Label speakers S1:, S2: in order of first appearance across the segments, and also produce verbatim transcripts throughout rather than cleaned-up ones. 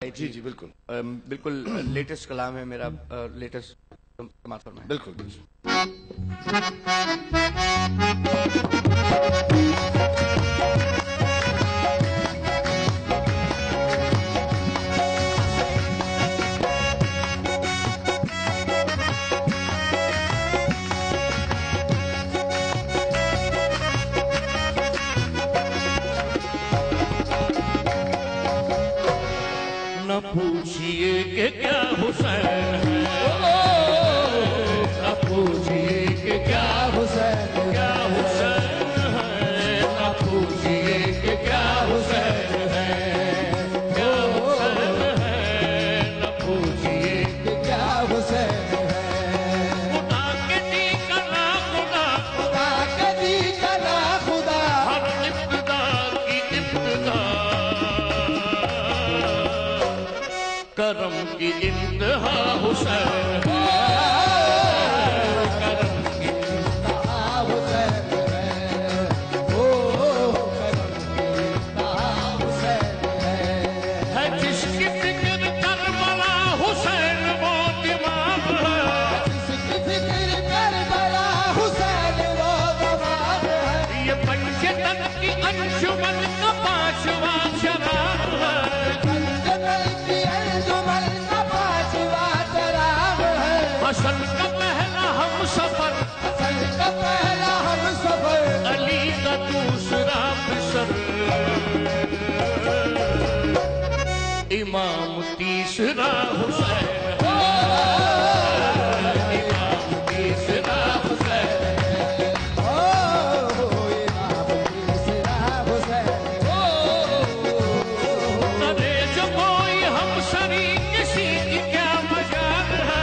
S1: जी जी बिल्कुल
S2: बिल्कुल लेटेस्ट कलाम है मेरा, लेटेस्ट समाज फरमाएं।
S1: बिल्कुल बिल्कुल।
S3: न पूछिए कि क्या हुसैन है, न पूछिए कि क्या हुसैन क्या हुसैन है, न पूछिए कि क्या हुसैन है, क्या हुसैन है, न पूछिए कि क्या हुसैन है। खुदा के दी कला खुदा, खुदा के दी कला खुदा, हर इब्तिदा की इब्तिदा करम की इंतहा हुसैन है, करम की इंतहा हुसैन है, ओ करम की इंतहा हुसैन है। है जिसकी फिक्र करबला हुसैन वो दिमाग है, जिसकी फिक्र करबला हुसैन वो दिमाग है। ये पंचतन की अंजुमन का पांचवा शराब है, हसन का पहला हम सफर, हसन का पहला हम सफर, अली का दूसरा बिसर, इमाम तीसरा हुसैन है, इमाम तीसरा हुसैन है, ओ इमाम तीसरा हुसैन है। करे जो कोई हम सरी किसी की क्या मजाल है,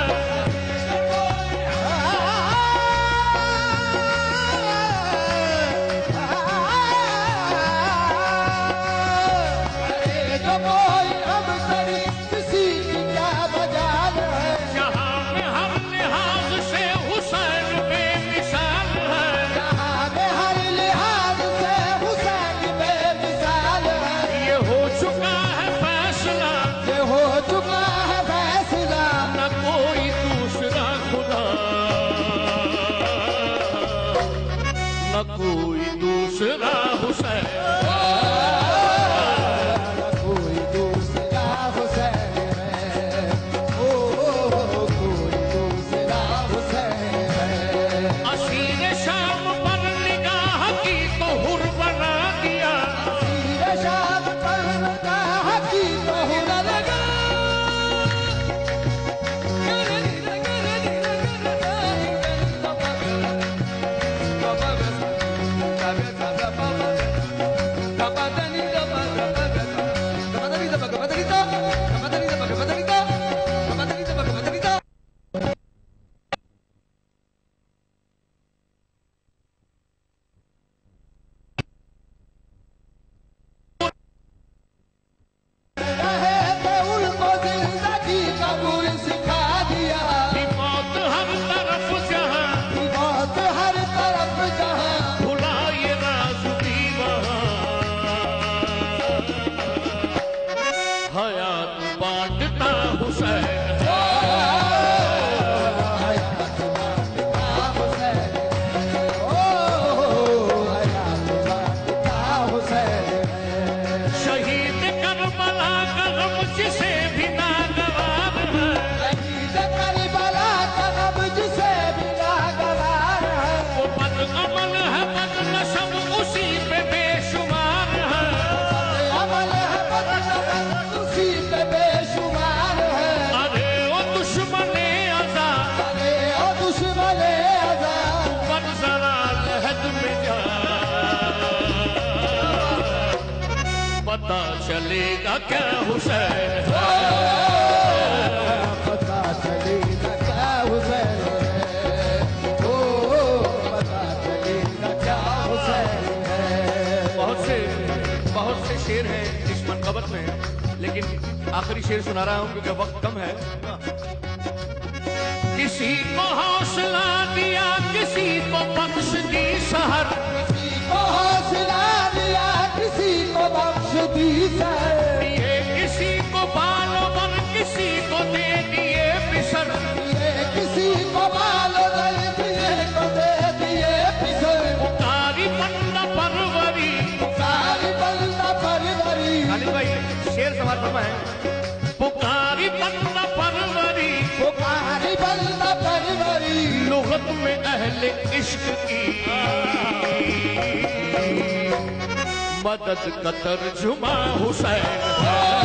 S3: कोई दूसरा हुसैन, कोई दूसरा हुसैन है, ओ कोई दूसरा हुसैन है। असीर शाम पर निगाह की तो हुर बना दिया, असीर शाम पर निगाह की तो हुर लगा, बांटता हुसैन है, हयात बांटता हुसैन है, ओ हयात बांटता हुसैन है। शहीद करबला का गम जिसे भी नागवार है, शहीद करबला का गम जिसे भी नागवार है। वो बदअमल है बदनसब उसी पे बेशुमार है, बदअमल है बदनसब उसी पे बेशुमार है। अरे ओ दुश्मने अज़ा, अरे ओ दुश्मने अज़ा, पर जरा लहद में जा, पता चलेगा क्या हुसैन है, पता चलेगा क्या हुसैन है, ओ पता चलेगा क्या हुसैन है। बहुत से बहुत से शेर हैं इस मनक़बत में, लेकिन आखिरी शेर सुना रहा हूं क्योंकि वक्त कम है। किसी को हौसला दिया, किसी को बख्श दी सहर, किसी को हौसला दिया, किसी को बख्श दी सहर, ये किसी को बाल
S2: खालिद भाई शेर समाज फरमाए।
S3: पुकारी बंदा परवरी,
S1: पुकारी बंदा परवरी,
S3: लुगत में अहले इश्क की मदद का तर्जुमा हुसैन है।